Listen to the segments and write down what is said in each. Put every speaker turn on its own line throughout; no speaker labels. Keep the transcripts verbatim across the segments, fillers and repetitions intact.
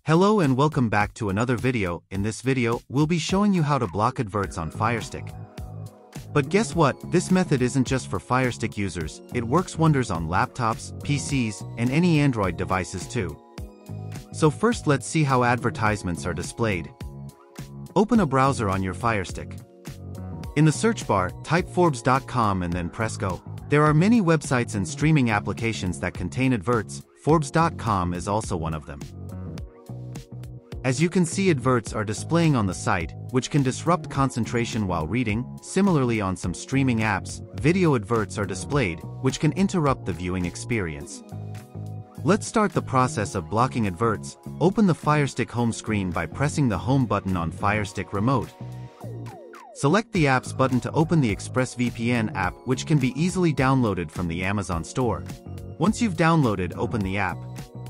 Hello and welcome back to another video. In this video, we'll be showing you how to block adverts on Fire Stick. But guess what? This method isn't just for Fire Stick users, it works wonders on laptops, P Cs, and any Android devices too. So first let's see how advertisements are displayed. Open a browser on your Fire Stick. In the search bar, type Forbes dot com and then press go. There are many websites and streaming applications that contain adverts. Forbes dot com is also one of them. As you can see, adverts are displaying on the site, which can disrupt concentration while reading. Similarly, on some streaming apps, video adverts are displayed, which can interrupt the viewing experience. Let's start the process of blocking adverts. Open the Fire Stick home screen by pressing the Home button on Fire Stick Remote. Select the Apps button to open the ExpressVPN app, which can be easily downloaded from the Amazon store. Once you've downloaded, open the app.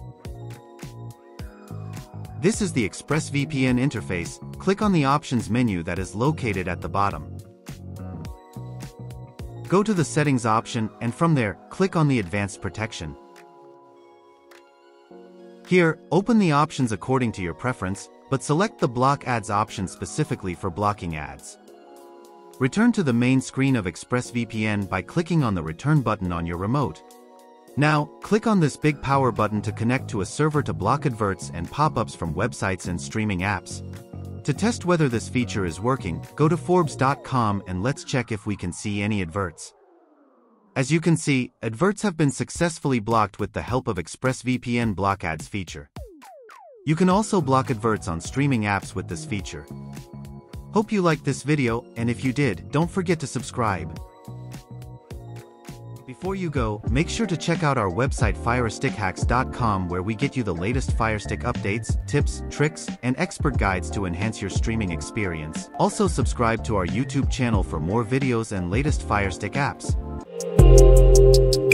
This is the ExpressVPN interface. Click on the Options menu that is located at the bottom. Go to the Settings option, and from there, click on the Advanced Protection. Here, open the options according to your preference, but select the Block Ads option specifically for blocking ads. Return to the main screen of ExpressVPN by clicking on the Return button on your remote. Now, click on this big power button to connect to a server to block adverts and pop-ups from websites and streaming apps. To test whether this feature is working, go to Forbes dot com and let's check if we can see any adverts. As you can see, adverts have been successfully blocked with the help of ExpressVPN Block Ads feature. You can also block adverts on streaming apps with this feature. Hope you liked this video, and if you did, don't forget to subscribe. Before you go, make sure to check out our website fire stick hacks dot com, where we get you the latest Fire Stick updates, tips, tricks, and expert guides to enhance your streaming experience. Also subscribe to our YouTube channel for more videos and latest Fire Stick apps.